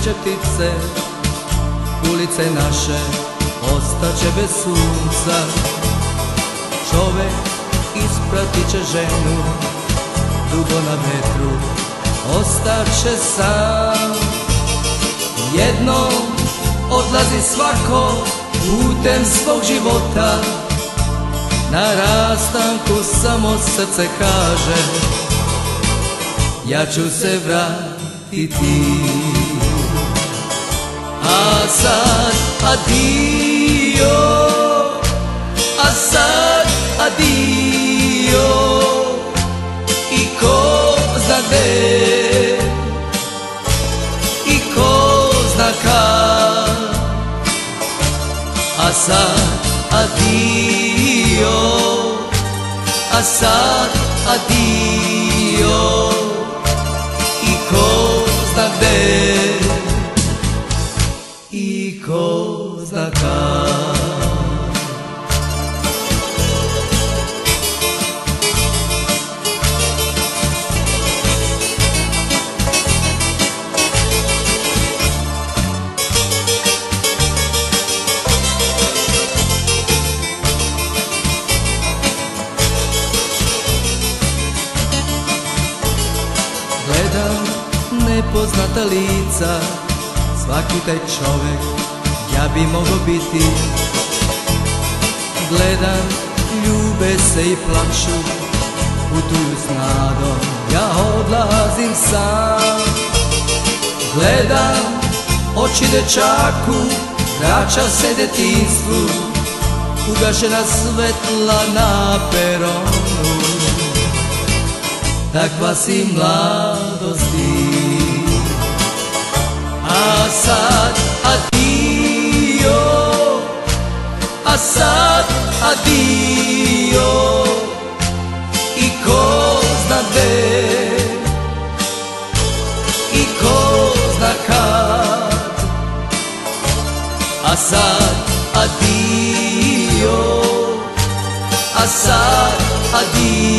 će ptice, ulice naše ostaće bez sunca. Čovek ispratit će ženu, dugo na vetru ostaće sam. Jednom odlazi svako putem svog života, na rastanku samo srce kaže ja ću se vratiti. A sad adio, a sad adio, i ko zna gde, i ko zna kad. A sad adio, a sad adio, i ko zna gde, i ko zna kad. Gledam nepoznata lica, svaki taj čovek ja bi mogo biti. Gledam, ljube se i plaču, putuju s nadom, ja odlazim sam. Gledam oči dečaku, vraća se detinjstvu, ugašena svetla na peronu. Takva si mladosti. A sad adio, a sad adio, i ko zna gde, i ko zna kad. A sad adio, a sad adio,